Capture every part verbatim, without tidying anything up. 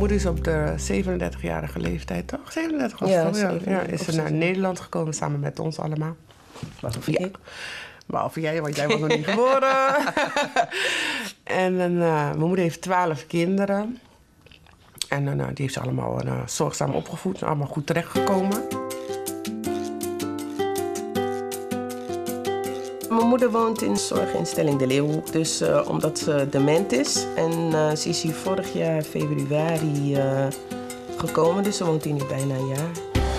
moeder is op de zevenendertigjarige leeftijd, toch? zevenendertig was ja, toch? Ja, zeven, ja, is ze naar Nederland gekomen samen met ons allemaal. Behalve ja. ik. Behalve jij, want jij was nog niet geboren. En uh, mijn moeder heeft twaalf kinderen. En uh, die heeft ze allemaal uh, zorgzaam opgevoed, allemaal goed terechtgekomen. Mijn moeder woont in de zorginstelling De Leeuwhoek, dus uh, omdat ze dement is. En uh, ze is hier vorig jaar februari uh, gekomen, dus ze woont hier nu bijna een jaar.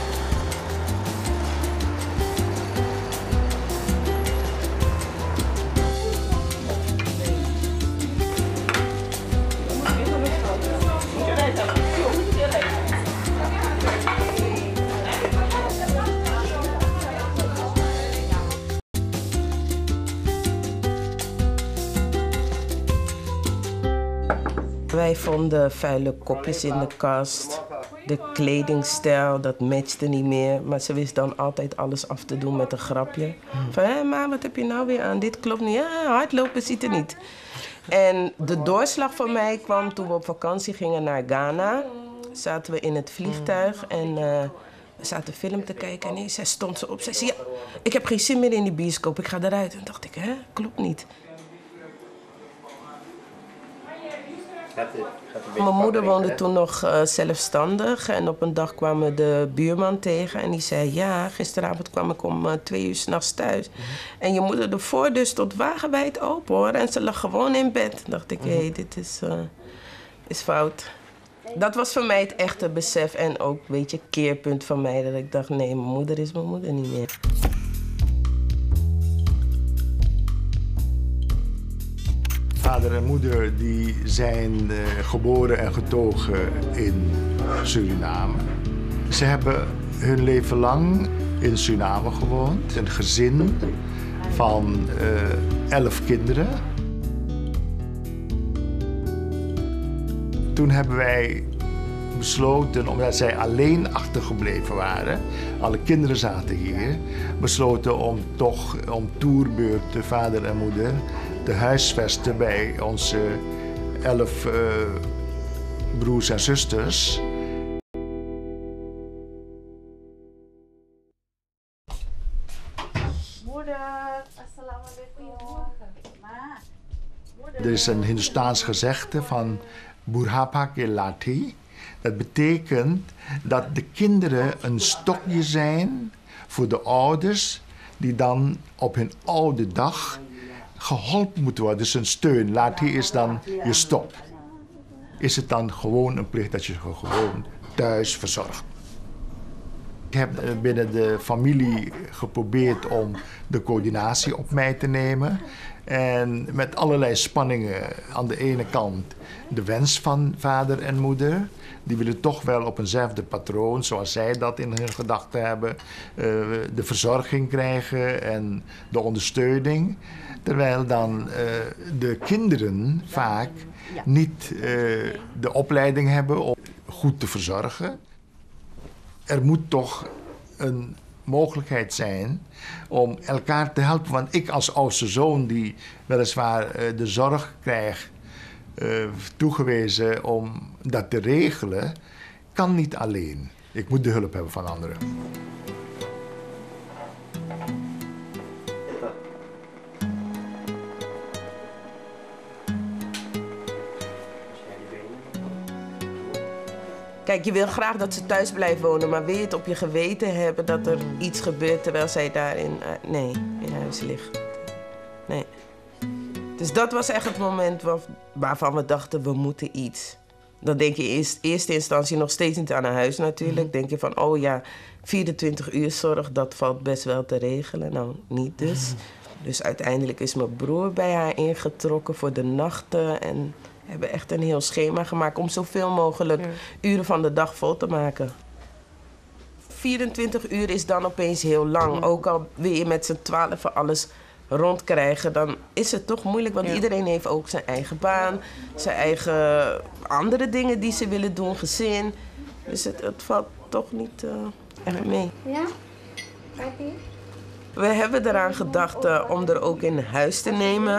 Wij vonden vuile kopjes in de kast, de kledingstijl, dat matchte niet meer. Maar ze wist dan altijd alles af te doen met een grapje. Van, hé ma, wat heb je nou weer aan? Dit klopt niet. Ja, hardlopen ziet er niet. En de doorslag voor mij kwam toen we op vakantie gingen naar Ghana. Zaten we in het vliegtuig en uh, we zaten film te kijken. En zij stond ze op. Zij zei, ja, ik heb geen zin meer in die bioscoop, ik ga eruit. En dacht ik, hè, klopt niet. Mijn moeder woonde toen nog uh, zelfstandig en op een dag kwam we de buurman tegen en die zei, ja, gisteravond kwam ik om uh, twee uur 's nachts thuis. Mm-hmm. En je moeder de voordeur stond wagenwijd open hoor en ze lag gewoon in bed. Dan dacht ik, hé, hey, dit is, uh, is fout. Dat was voor mij het echte besef en ook, weet je, keerpunt van mij. Dat ik dacht, nee, mijn moeder is mijn moeder niet meer. Vader en moeder die zijn uh, geboren en getogen in Suriname. Ze hebben hun leven lang in Suriname gewoond. Een gezin van uh, elf kinderen. Toen hebben wij besloten, omdat zij alleen achtergebleven waren, alle kinderen zaten hier, besloten om toch om toerbeurten, vader en moeder, te huisvesten bij onze elf uh, broers en zusters. Moeder, assalamu alaikum. Er is een Hindoestaans gezegde van Burhapa ke lathi. Dat betekent dat de kinderen een stokje zijn voor de ouders die dan op hun oude dag geholpen moeten worden. Dus een steun. Lathi is dan je stok. Is het dan gewoon een plicht dat je ze gewoon thuis verzorgt. Ik heb binnen de familie geprobeerd om de coördinatie op mij te nemen. En met allerlei spanningen. Aan de ene kant de wens van vader en moeder. Die willen toch wel op eenzelfde patroon, zoals zij dat in hun gedachten hebben, uh, de verzorging krijgen en de ondersteuning. Terwijl dan uh, de kinderen vaak niet uh, de opleiding hebben om goed te verzorgen. Er moet toch een mogelijkheid zijn om elkaar te helpen. Want ik als oudste zoon die weliswaar uh, de zorg krijgt uh, toegewezen om dat te regelen, kan niet alleen. Ik moet de hulp hebben van anderen. Kijk, je wil graag dat ze thuis blijven wonen, maar wil je het op je geweten hebben dat er iets gebeurt terwijl zij daar in, uh, nee, in huis ligt? Nee. Dus dat was echt het moment waar, waarvan we dachten, we moeten iets. Dan denk je in eerst, eerste instantie nog steeds niet aan een huis natuurlijk. Mm-hmm. Denk je van, oh ja, vierentwintig uur zorg, dat valt best wel te regelen. Nou, niet dus. Mm-hmm. Dus uiteindelijk is mijn broer bij haar ingetrokken voor de nachten en we hebben echt een heel schema gemaakt om zoveel mogelijk ja. uren van de dag vol te maken. vierentwintig uur is dan opeens heel lang. Ook al wil je met z'n twaalfen alles rondkrijgen, dan is het toch moeilijk. Want ja. iedereen heeft ook zijn eigen baan, zijn eigen andere dingen die ze willen doen, gezin. Dus het, het valt toch niet uh, echt mee. Ja? Gaat ie? We hebben eraan gedacht uh, om er ook in huis te nemen.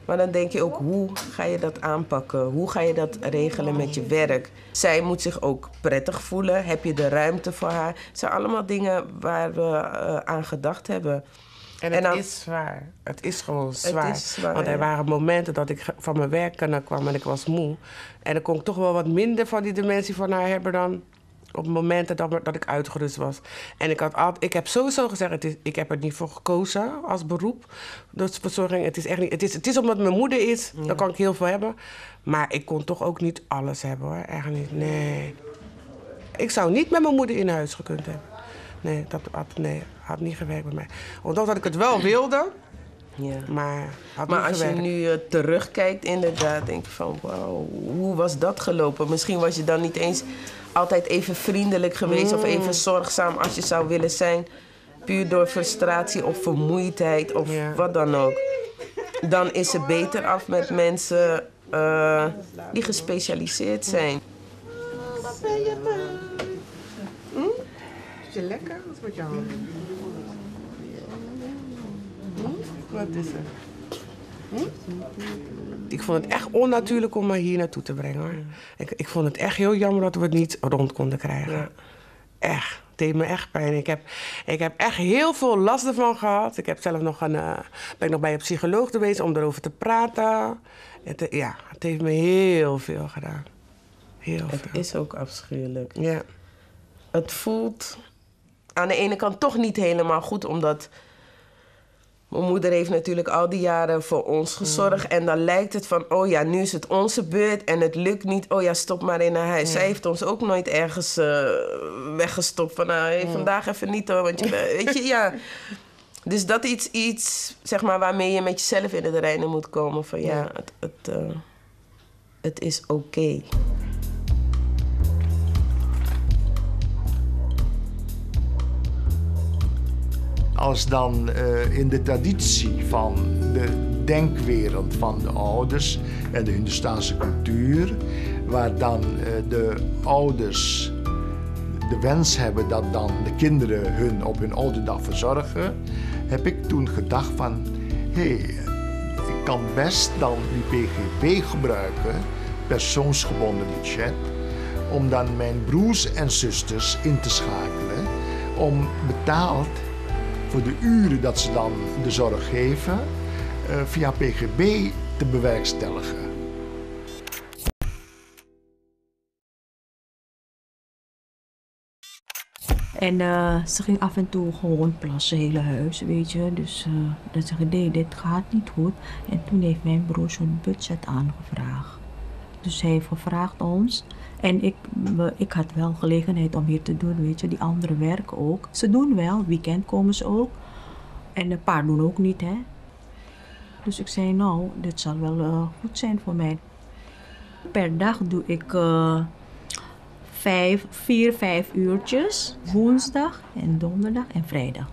Maar dan denk je ook, hoe ga je dat aanpakken? Hoe ga je dat regelen met je werk? Zij moet zich ook prettig voelen. Heb je de ruimte voor haar? Het zijn allemaal dingen waar we uh, aan gedacht hebben. En het en dan, is zwaar. Het is gewoon zwaar. Het is zwaar, Want er ja. waren momenten dat ik van mijn werk kwam en ik was moe. En dan kon ik toch wel wat minder van die dementie van haar hebben dan op momenten dat, dat ik uitgerust was. En ik, had altijd, ik heb sowieso gezegd, het is, ik heb er niet voor gekozen als beroep. Dus verzorging, het is echt niet. Het is, het is omdat mijn moeder is, ja. Dan kan ik heel veel hebben. Maar ik kon toch ook niet alles hebben hoor. Echt niet. Nee. Ik zou niet met mijn moeder in huis gekund hebben. Nee, dat had, nee, had niet gewerkt bij mij. Ondanks dat ik het wel wilde, ja. maar had maar niet als gewerkt. je nu uh, terugkijkt, inderdaad, denk je van, wauw, hoe was dat gelopen? Misschien was je dan niet eens altijd even vriendelijk geweest mm. of even zorgzaam als je zou willen zijn. Puur door frustratie of vermoeidheid of ja. wat dan ook. Dan is ze beter af met mensen uh, die gespecialiseerd zijn. Wat ben je man? Hm? Is je lekker? Wat is met jou? Hm? Wat is er? Hm? Ik vond het echt onnatuurlijk om me hier naartoe te brengen. Hoor. Ik, ik vond het echt heel jammer dat we het niet rond konden krijgen. Ja. Echt. Het deed me echt pijn. Ik heb, ik heb echt heel veel last ervan gehad. Ik heb zelf nog een, uh, ben ik nog bij een psycholoog geweest om erover te praten. Het, ja, het heeft me heel veel gedaan. Heel het veel. is ook afschuwelijk. Ja. Het voelt aan de ene kant toch niet helemaal goed, omdat mijn moeder heeft natuurlijk al die jaren voor ons gezorgd. Mm. En dan lijkt het van, oh ja, nu is het onze beurt en het lukt niet. Oh ja, stop maar in naar huis. Mm. Zij heeft ons ook nooit ergens uh, weggestopt van, nou, hey, mm. vandaag even niet hoor. Want je, weet je, ja. Dus dat is iets, iets, zeg maar, waarmee je met jezelf in het reinen moet komen. Van ja, ja het, het, uh, het is oké. Okay. Als dan uh, in de traditie van de denkwereld van de ouders en de Hindoestaanse cultuur, waar dan uh, de ouders de wens hebben dat dan de kinderen hun op hun oude dag verzorgen, heb ik toen gedacht van, hé, hey, ik kan best dan die P G B gebruiken, persoonsgebonden budget, om dan mijn broers en zusters in te schakelen, om betaald voor de uren dat ze dan de zorg geven, uh, via P G B te bewerkstelligen. En uh, ze ging af en toe gewoon plassen, hele huis, weet je. Dus uh, dan zeg ik, nee, dit gaat niet goed. En toen heeft mijn broer zo'n budget aangevraagd. Dus hij heeft gevraagd ons. En ik, we, ik had wel gelegenheid om hier te doen, weet je. Die anderen werken ook. Ze doen wel, weekend komen ze ook. En een paar doen ook niet, hè. Dus ik zei, nou, dit zal wel uh, goed zijn voor mij. Per dag doe ik uh, vijf, vier, vijf uurtjes. Woensdag en donderdag en vrijdag.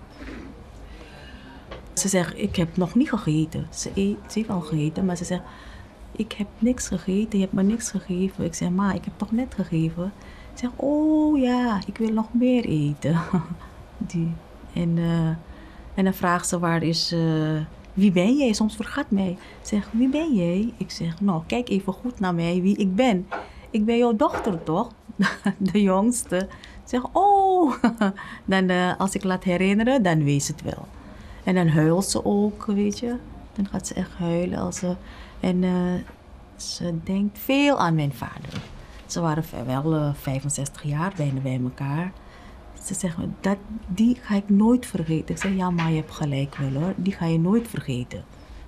Ze zegt, ik heb nog niet gegeten. Ze, eet, ze heeft al gegeten, maar ze zegt, ik heb niks gegeten, je hebt me niks gegeven. Ik zeg, ma, ik heb toch net gegeven? Ze zegt, oh ja, ik wil nog meer eten. Die. En, uh, en dan vraagt ze, waar is, uh, wie ben jij? Soms vergat mij. Ze zegt, wie ben jij? Ik zeg, nou, kijk even goed naar mij, wie ik ben. Ik ben jouw dochter, toch? De jongste. Ze zegt, oh. Dan, uh, als ik laat herinneren, dan weet ze het wel. En dan huilt ze ook, weet je. Dan gaat ze echt huilen als ze... En uh, ze denkt veel aan mijn vader. Ze waren wel uh, vijfenzestig jaar bijna bij elkaar. Ze zegt, dat, die ga ik nooit vergeten. Ik zeg, ja, maar je hebt gelijk wel hoor. Die ga je nooit vergeten.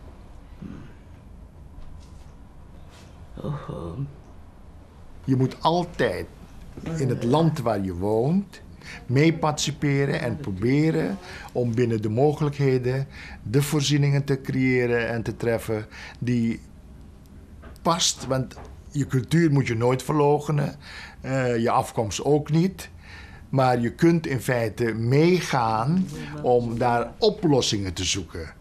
Je moet altijd in het land waar je woont mee participeren en proberen om binnen de mogelijkheden de voorzieningen te creëren en te treffen die past. Want je cultuur moet je nooit verloochenen, uh, je afkomst ook niet. Maar je kunt in feite meegaan om daar oplossingen te zoeken.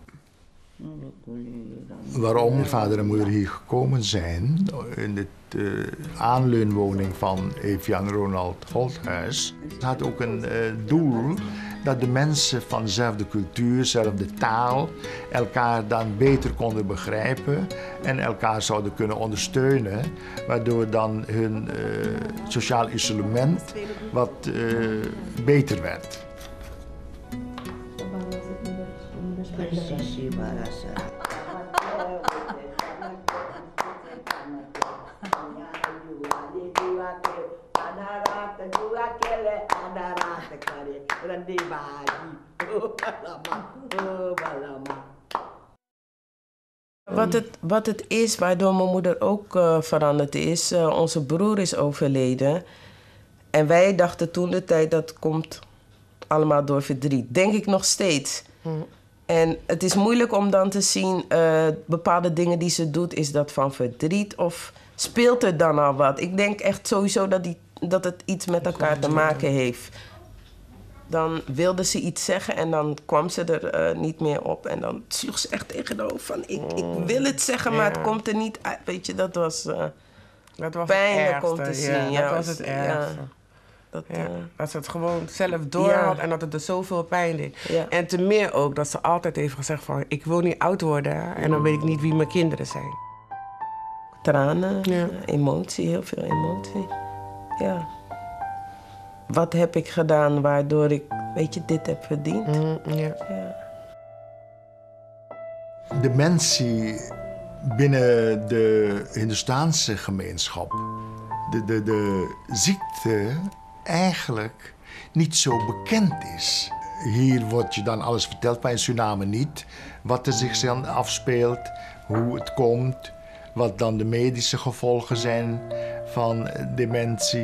Waarom mijn vader en moeder hier gekomen zijn, in de uh, aanleunwoning van Evian Ronald Holthuis, had ook een uh, doel. dat de mensen van dezelfde cultuur, dezelfde taal, elkaar dan beter konden begrijpen en elkaar zouden kunnen ondersteunen, waardoor dan hun uh, sociaal isolement wat uh, beter werd. Wat het, wat het is, waardoor mijn moeder ook uh, veranderd is. Uh, onze broer is overleden. En wij dachten toen de tijd dat komt allemaal door verdriet. Denk ik nog steeds. Mm. En het is moeilijk om dan te zien, uh, bepaalde dingen die ze doet, is dat van verdriet of speelt er dan al wat? Ik denk echt sowieso dat, die, dat het iets met elkaar te maken heeft. Dan wilde ze iets zeggen en dan kwam ze er uh, niet meer op. En dan sloeg ze echt tegen de hoofd van, ik, ik wil het zeggen, maar ja. het komt er niet uit. Weet je, dat was, uh, dat was pijnlijk om te zien. Ja, ja, dat was het ergste. Ja. Dat, ja, uh, dat ze het gewoon zelf door had ja. en dat het er zoveel pijn deed. Ja. En te meer ook dat ze altijd heeft gezegd van, ik wil niet oud worden en dan weet ik niet wie mijn kinderen zijn. Tranen, ja. emotie, heel veel emotie. Ja. Wat heb ik gedaan waardoor ik, weet je, dit heb verdiend? Mm, ja. Ja. Dementie binnen de Hindoestaanse gemeenschap, de, de, de ziekte eigenlijk niet zo bekend is. Hier wordt je dan alles verteld, maar in Suriname niet. Wat er zich dan afspeelt, hoe het komt, wat dan de medische gevolgen zijn van dementie.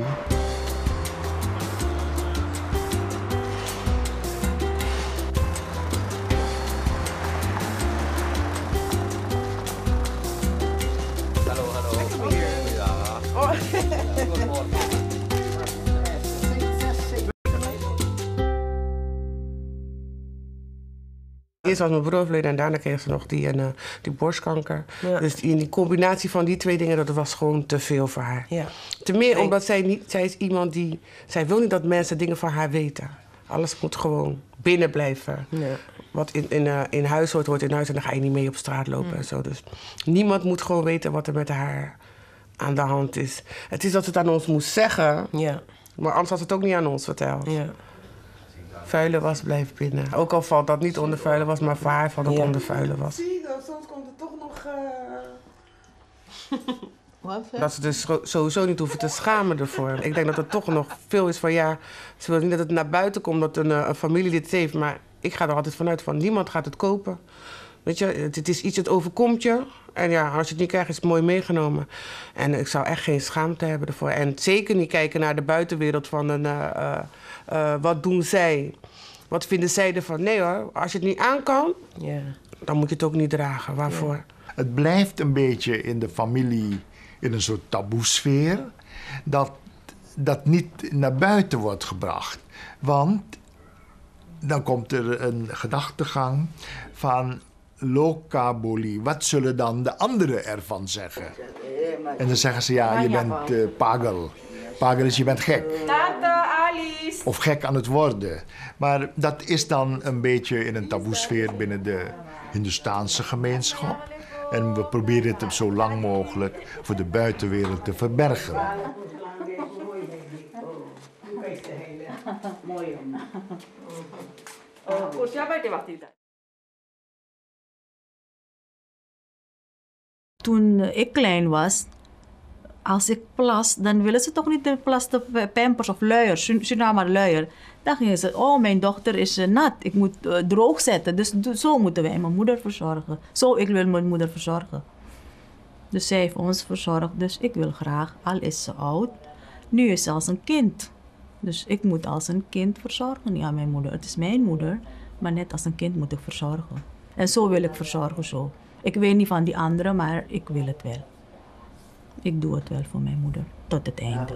Eerst was mijn broer overleden en daarna kreeg ze nog die, en, uh, die borstkanker. Ja. Dus die, die combinatie van die twee dingen, dat was gewoon te veel voor haar. Ja. Te meer omdat zij niet, zij is iemand die, zij wil niet dat mensen dingen van haar weten. Alles moet gewoon binnen blijven. Ja. Wat in, in, uh, in huis hoort, hoort in huis en dan ga je niet mee op straat lopen mm. en zo. Dus niemand moet gewoon weten wat er met haar aan de hand is. Het is dat ze het aan ons moest zeggen, ja. maar anders had ze het ook niet aan ons verteld. Ja. Vuile was blijft binnen. Ook al valt dat niet onder vuile was, maar voor haar valt het ja. onder vuile was. Zie je, soms komt het toch nog... Uh... Wat, dat ze dus sowieso niet hoeven te schamen ervoor. Ik denk dat het toch nog veel is van ja, ze wil niet dat het naar buiten komt dat een, een familie dit heeft, maar ik ga er altijd vanuit van niemand gaat het kopen. Weet je, het, het is iets, het overkomt je. En ja, als je het niet krijgt, is het mooi meegenomen. En ik zou echt geen schaamte hebben ervoor. En zeker niet kijken naar de buitenwereld van een, uh, uh, uh, wat doen zij? Wat vinden zij ervan? Nee hoor, als je het niet aan kan, yeah. dan moet je het ook niet dragen. Waarvoor? Yeah. Het blijft een beetje in de familie in een soort taboesfeer dat dat niet naar buiten wordt gebracht. Want dan komt er een gedachtegang van lokaboli. Wat zullen dan de anderen ervan zeggen? En dan zeggen ze ja, je bent uh, pagel. Pagel is je bent gek. Tante Alice. Of gek aan het worden. Maar dat is dan een beetje in een taboesfeer binnen de Hindoestaanse gemeenschap. En we proberen het zo lang mogelijk voor de buitenwereld te verbergen. Toen ik klein was, als ik plas, dan willen ze toch niet de plas de pampers of luier, Suriname luier. Dan gingen ze, oh mijn dochter is uh, nat, ik moet uh, droog zetten. Dus zo moeten wij mijn moeder verzorgen. Zo, ik wil mijn moeder verzorgen. Dus zij heeft ons verzorgd, dus ik wil graag, al is ze oud, nu is ze als een kind. Dus ik moet als een kind verzorgen, niet aan mijn moeder. Het is mijn moeder, maar net als een kind moet ik verzorgen. En zo wil ik verzorgen, zo. Ik weet niet van die anderen, maar ik wil het wel. Ik doe het wel voor mijn moeder, tot het einde.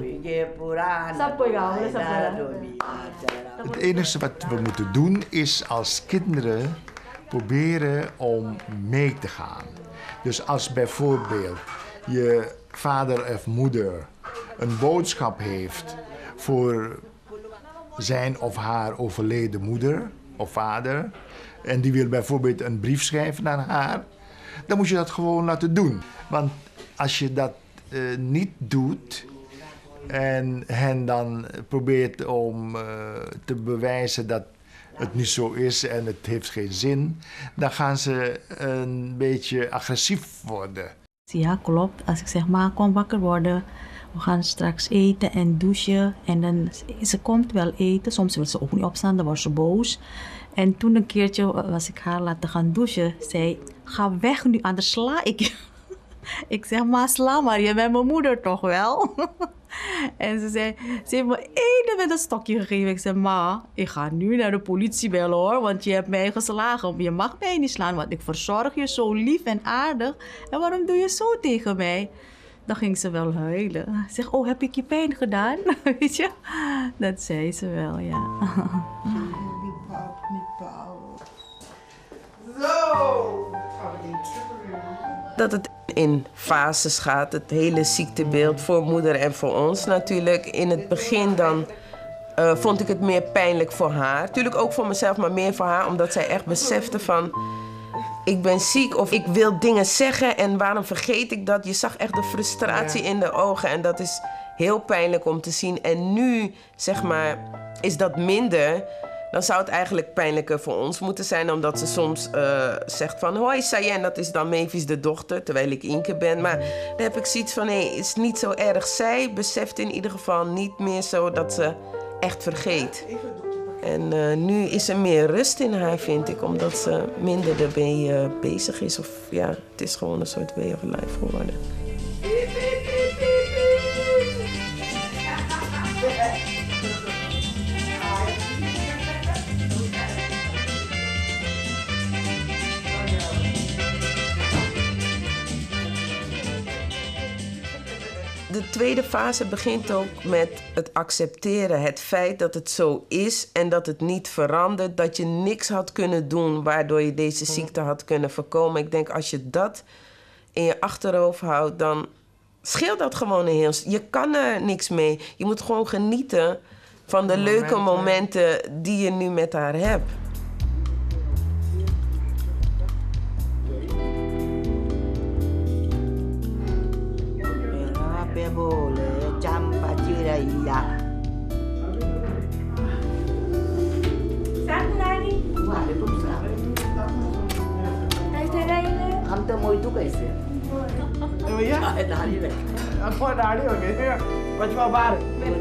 Het enige wat we moeten doen is als kinderen proberen om mee te gaan. Dus als bijvoorbeeld je vader of moeder een boodschap heeft voor zijn of haar overleden moeder of vader en die wil bijvoorbeeld een brief schrijven naar haar, dan moet je dat gewoon laten doen. Want als je dat uh, niet doet en hen dan probeert om uh, te bewijzen dat het niet zo is en het heeft geen zin, dan gaan ze een beetje agressief worden. Ja, klopt. Als ik zeg, ma, kom wakker worden. We gaan straks eten en douchen. En dan, ze komt wel eten. Soms wil ze ook niet opstaan, dan wordt ze boos. En toen een keertje was ik haar laten gaan douchen. Zei, ga weg nu, anders sla ik je. Ik zeg, ma, sla maar, je bent mijn moeder toch wel? En ze zei, ze heeft me één met een stokje gegeven. Ik zei, ma, ik ga nu naar de politie bellen hoor, want je hebt mij geslagen. Je mag mij niet slaan, want ik verzorg je zo lief en aardig. En waarom doe je zo tegen mij? Dan ging ze wel huilen. Ze zegt, oh, heb ik je pijn gedaan? Weet je? Dat zei ze wel, ja. Dat het in fases gaat, het hele ziektebeeld voor moeder en voor ons natuurlijk. In het begin dan uh, vond ik het meer pijnlijk voor haar. Natuurlijk ook voor mezelf, maar meer voor haar, omdat zij echt besefte van, ik ben ziek of ik wil dingen zeggen en waarom vergeet ik dat? Je zag echt de frustratie in de ogen en dat is heel pijnlijk om te zien. En nu, zeg maar, is dat minder. Dan zou het eigenlijk pijnlijker voor ons moeten zijn, omdat ze soms uh, zegt van, hoi Sayen, dat is dan Mavis de dochter, terwijl ik Inke ben. Maar dan heb ik zoiets van, hé, het is niet zo erg. Zij beseft in ieder geval niet meer zo dat ze echt vergeet. En uh, nu is er meer rust in haar, vind ik, omdat ze minder ermee uh, bezig is. Of ja, het is gewoon een soort way of life geworden. De tweede fase begint ook met het accepteren. Het feit dat het zo is en dat het niet verandert. Dat je niks had kunnen doen waardoor je deze ziekte had kunnen voorkomen. Ik denk als je dat in je achterhoofd houdt, dan scheelt dat gewoon een heel... Je kan er niks mee. Je moet gewoon genieten van de leuke momenten die je nu met haar hebt. हम तो मोहितू कैसे भैया दाढ़ी रख आपको दाढ़ी हो गई है पचवा बार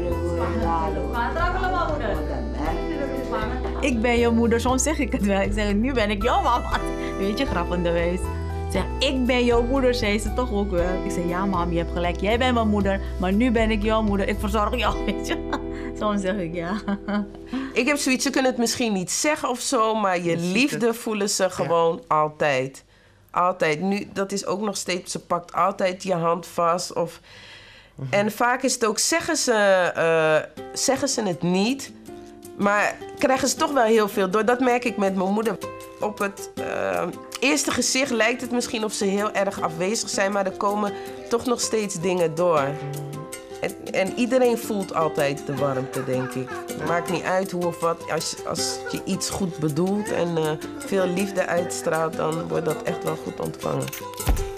Ik ben je moeder, soms zeg ik het wel. Ik zeg, nu ben ik jouw mama. Weet je, grappenderwijs. Ik zeg, ik ben jouw moeder, zei ze toch ook wel. Ik zeg, ja mam, je hebt gelijk. Jij bent mijn moeder, maar nu ben ik jouw moeder. Ik verzorg jou, weet je. Soms zeg ik ja. Ik heb zoiets, ze kunnen het misschien niet zeggen of zo, maar je liefde voelen ze gewoon ja. altijd. Altijd. Nu, dat is ook nog steeds, ze pakt altijd je hand vast. Of... Mm-hmm. En vaak is het ook, zeggen ze, uh, zeggen ze het niet, maar krijgen ze toch wel heel veel door. Dat merk ik met mijn moeder. Op het uh, eerste gezicht lijkt het misschien of ze heel erg afwezig zijn, maar er komen toch nog steeds dingen door. En, en iedereen voelt altijd de warmte, denk ik. Het maakt niet uit hoe of wat. Als, als je iets goed bedoelt en uh, veel liefde uitstraalt, dan wordt dat echt wel goed ontvangen.